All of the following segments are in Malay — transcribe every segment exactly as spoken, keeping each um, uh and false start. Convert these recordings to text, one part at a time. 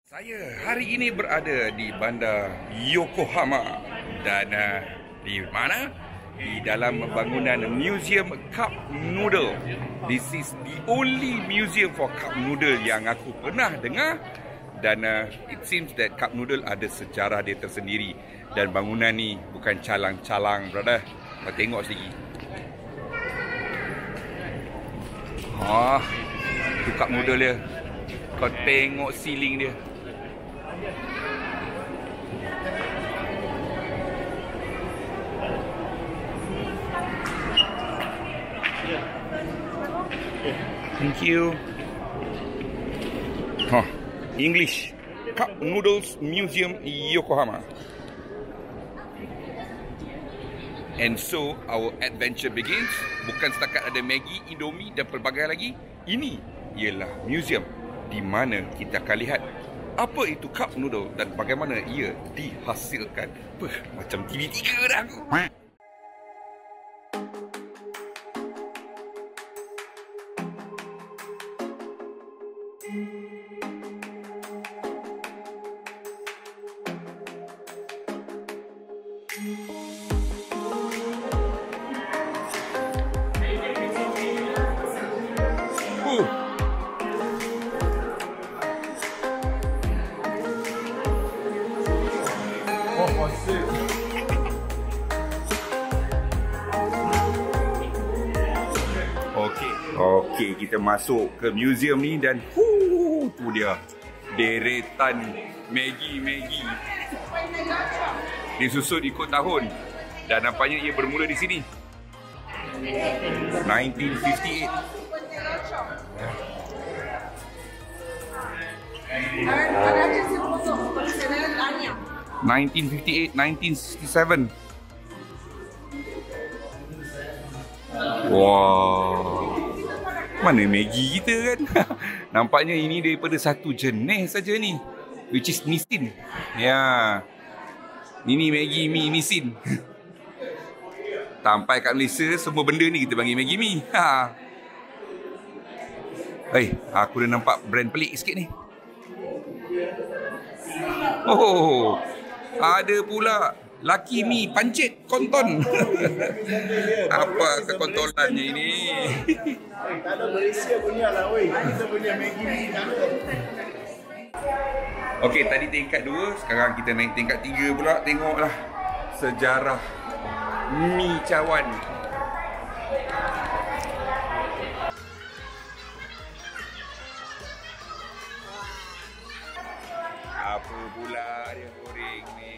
Saya hari ini berada di bandar Yokohama dan uh, di mana? Di dalam bangunan Museum Cup Noodle. This is the only museum for cup noodle yang aku pernah dengar, dan uh, it seems that cup noodle ada sejarah dia tersendiri, dan bangunan ni bukan calang-calang, brother. Kau tengok sedikit. Ah, tu cup noodle dia. Kau tengok ceiling dia. Thank you. Huh. English. Cup Noodles Museum Yokohama. And so our adventure begins. Bukan setakat ada Maggi, Indomie dan pelbagai lagi. Ini ialah museum di mana kita akan lihat apa itu cup noodle dan bagaimana ia dihasilkan. Puh, macam T V tiga dah aku. Okey, okey, kita masuk ke museum ni dan huu, tu dia deretan Maggi-Maggi. Disusun ikut tahun dan nampaknya ia bermula di sini. nineteen fifty-eight. nineteen fifty-eight, nineteen sixty-seven. Wow. Mana Maggi kita kan? Nampaknya ini daripada satu jenis saja ni, which is Nissin. Ya. Ini Maggi Mi Nissin. Sampai kat Malaysia semua benda ni kita panggil Maggi Mi. Ha. Hei, aku dah nampak brand pelik sikit ni. Oh, ada pula Lucky Mi pancit konton. Apa kekontolannya ini? Tak ada Malaysia punya lah, weh. Kita punya Maggi Mi. Okey, tadi tingkat dua, sekarang kita naik tingkat tiga pula. Tengoklah sejarah mi cawan. Apa pula dia goreng ni?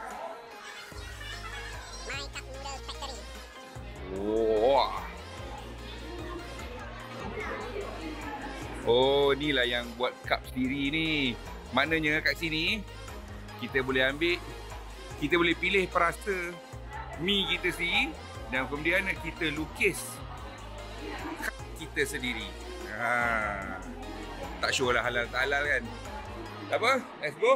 My Cup Noodle Factory. Wah. Oh, inilah yang buat cup sendiri ni. Maknanya kat sini kita boleh ambil, kita boleh pilih perasa mi kita sendiri dan kemudian kita lukis cup kita sendiri. Ha. Tak sure lah halal tak halal kan. Tak apa, let's go.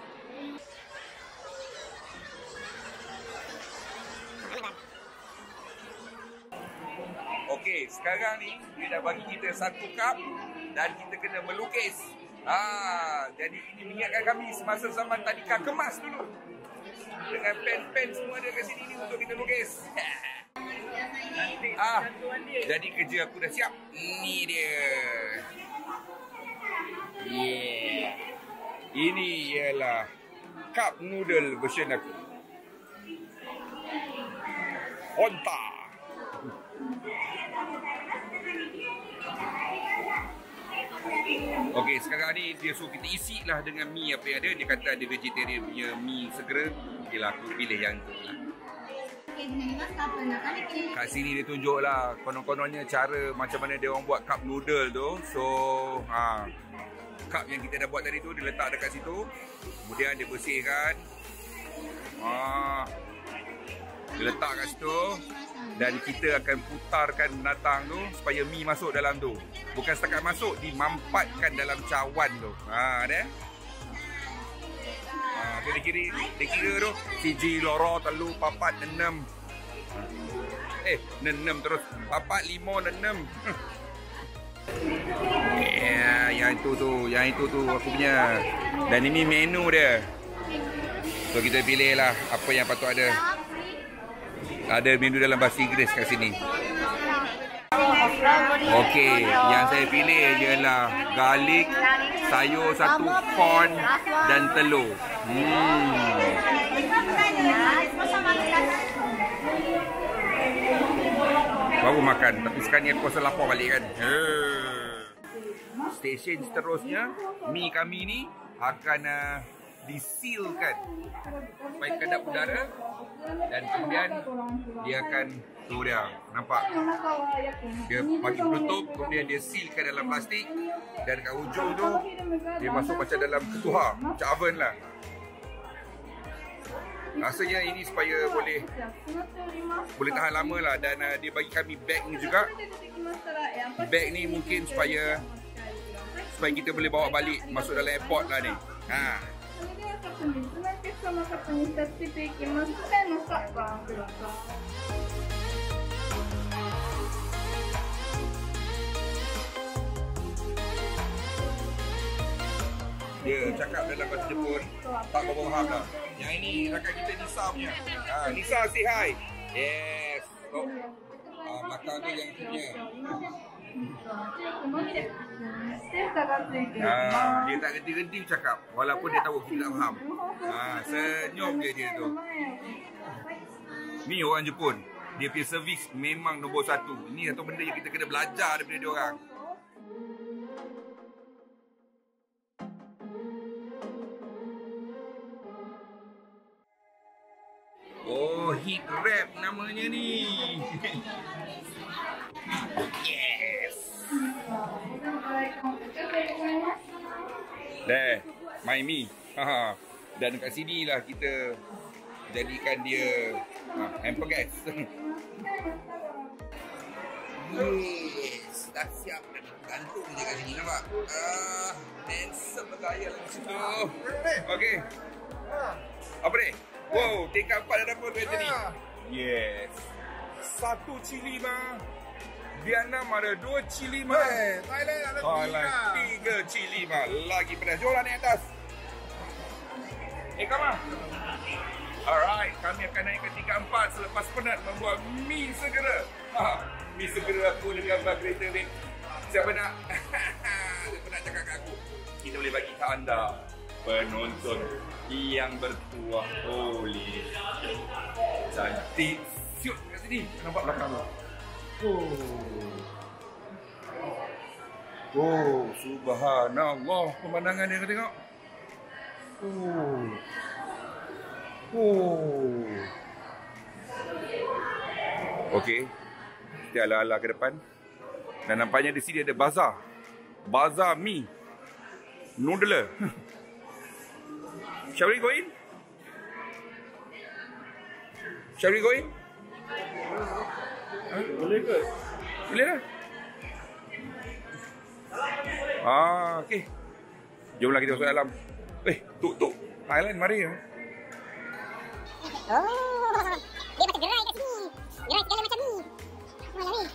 Okey, sekarang ni dia dah bagi kita satu cup dan kita kena melukis. Ah, jadi ini mengingatkan kami semasa zaman tadika kemas dulu. Dengan pen-pen semua ada kat sini ni untuk kita lukis. Ah, jadi kerja aku dah siap. Ni dia. Yeah. Ini ialah cup noodle version aku. Honta. Okey, sekarang ni dia suruh kita isi lah dengan mi apa yang ada. Dia kata ada vegetarian punya mi segera. Okey lah, aku pilih yang tu lah. Kat sini dia tunjuk lah konon-kononnya cara macam mana dia orang buat cup noodle tu. So, ha, cup yang kita dah buat tadi tu dia letak dekat situ. Kemudian dia bersihkan. Ha, dia letak kat situ. Dan kita akan putarkan binatang tu supaya mi masuk dalam tu. Bukan setakat masuk, dimampatkan dalam cawan tu. Ha, ada. Ha, tu dia kira, dia kira tu siji, loro, telu, papat, enam. Eh, enam terus. Papat, lima, enam. Ya, yang itu tu, yang itu tu aku punya. Dan ini menu dia. So kita pilih lah apa yang patut ada. Ada menu dalam bahasa Inggeris kat sini. Okey, yang saya pilih ialah garlic, sayur satu, corn dan telur. Hmm. Baru makan, tapi sekarang ni aku rasa lapar balik kan. Stesen seterusnya, mi kami ni akan uh, disealkan supaya kedap udara dan kemudian dia akan tu dia, nampak? Dia bagi penutup, kemudian dia sealkan dalam plastik dan kat hujung tu dia masuk macam dalam ketuhar, macam oven lah. Rasanya ini supaya boleh boleh tahan lama lah. Dan uh, dia bagi kami bag ni juga. Bag ni mungkin supaya supaya kita boleh bawa balik masuk dalam airport lah ni. Ha. Dia cakap dalam bahasa Jepun, tak berapa faham lah. Yang ini rakan kita Nisa punya. Ha, Nisa say hi. Yes. So, uh, belakang tu yang punya. Ha, dia tak genti-genti cakap walaupun dia tahu kita tak faham. Ha, senyum je dia tu. Ni orang Jepun. Dia punya servis memang nombor satu. Ini satu benda yang kita kena belajar daripada dia orang. Oh, heat wrap namanya ni. Yes. Dah, my mi. Ha. Dan kat sini lah kita jadikan dia ha, hamper gas. Yes, dah siap dan gantung je kat sini, nampak? Ah, handsome bergaya lah situ. Okey. Apa ni? Wow, tingkat empat dah dapat duit tadi. Yes. Satu cili mah. Vietnam ada dua cili mah. Hey, Thailand ada oh, tiga. Tiga cili mah. Lagi pedas. Jom lah naik atas. Eh, come on. Alright, kami akan naik ke tingkat empat selepas penat membuat mi segera. Ha, mi segera aku dengan gambar kereta ni. Siapa nak? Siapa nak cakap kat aku? Kita boleh bagi ke anda penonton yang bertuah oleh cantik. Siut kat sini. Nampak belakang tu. Oh. Oh, subhanallah. Pemandangan dia, tengok. Oh. Oh. Okey. Kita ala-ala ke depan. Dan nampaknya di sini ada bazar. Bazar mi. Noodle. Shall we go in? Shall we go in? Ha? Boleh ke? Boleh lah. Ah, okey. Jomlah kita masuk dalam. Eh, tuk tuk. Thailand, mari. Oh, dia macam gerai kat sini. Gerai segala macam ni. Mana ni?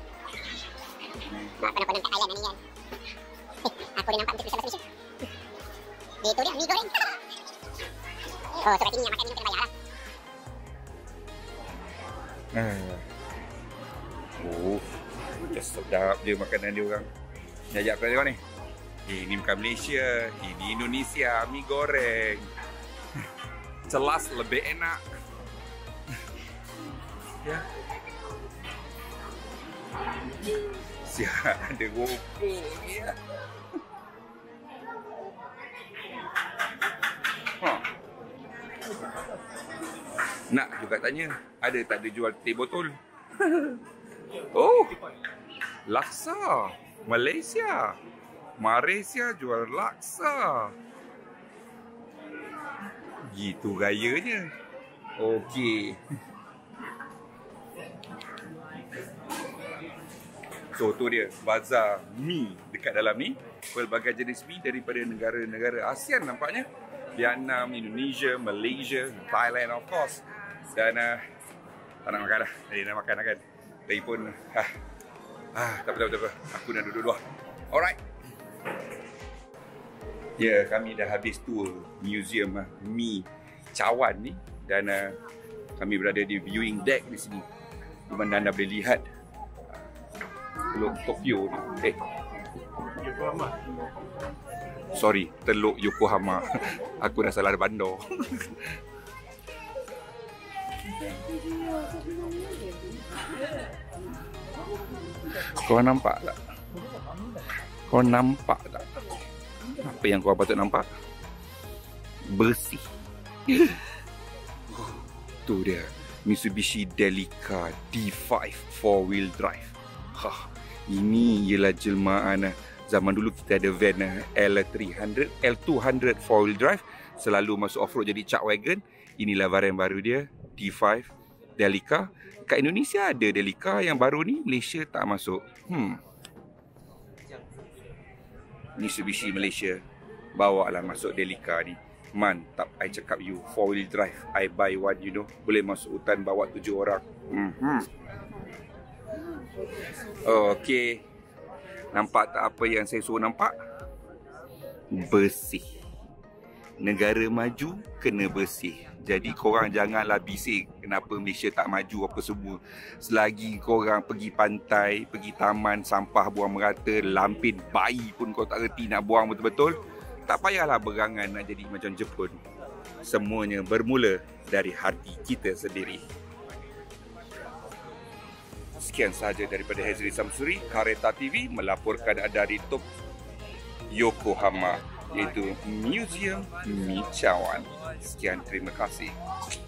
Nak penonton kat Thailand ni kan. Aku dah nampak untuk bisa bahasa Malaysia. Itu dia, mi goreng. Oh, so kat sini yang makan minum kena bayar lah. Ah. Oh, macam sedap je makanan dia orang. Jajak pada tengok ni. Ini bukan Malaysia, ini Indonesia, mi goreng. Jelas lebih enak. Ya. Siap ada gopok ni ya. Ha. Nak juga tanya, ada tak ada jual teh botol? Oh, laksa. Malaysia. Malaysia jual laksa. Gitu gayanya. Okey. So tu dia bazar mi dekat dalam ni. Pelbagai jenis mi daripada negara-negara ASEAN nampaknya. Vietnam, Indonesia, Malaysia, Thailand of course. Dan uh, tak nak makan dah. Jadi nak makan kan. Lagi pun ah, ah, tak apa, tak apa, tak apa. Aku nak duduk dulu lah. Alright. Ya, kami dah habis tour museum uh, Mi Cawan ni dan uh, kami berada di viewing deck di sini. Di mana anda boleh lihat uh, Teluk Tokyo ni. Eh. Yokohama. Sorry, Teluk Yokohama. Aku dah salah bandar. Kau nampak tak? Kau nampak tak? Apa yang kau patut nampak? Bersih. Tu dia, Mitsubishi Delica D five four wheel drive. Ha, ini ialah jelmaan zaman dulu kita ada van L three hundred, L two hundred four wheel drive, selalu masuk off-road jadi chuck wagon. Inilah varian baru dia, D five Delica. Kat Indonesia ada Delica, yang baru ni Malaysia tak masuk. Hmm. Mitsubishi Malaysia, bawa lah masuk Delica ni. Mantap, I cakap you, four wheel drive, I buy one, you know. Boleh masuk hutan bawa tujuh orang. Mm-hmm. Okay, nampak tak apa yang saya suruh nampak? Bersih. Negara maju kena bersih. Jadi korang janganlah bising kenapa Malaysia tak maju apa semua. Selagi korang pergi pantai, pergi taman, sampah buang merata, lampin bayi pun kau tak reti nak buang betul-betul, tak payahlah berangan nak jadi macam Jepun. Semuanya bermula dari hati kita sendiri. Sekian sahaja daripada Hazri Samsuri, Kareta T V melaporkan dari Tok Yokohama, iaitu Museum Mi Cawan. Sekian, terima kasih.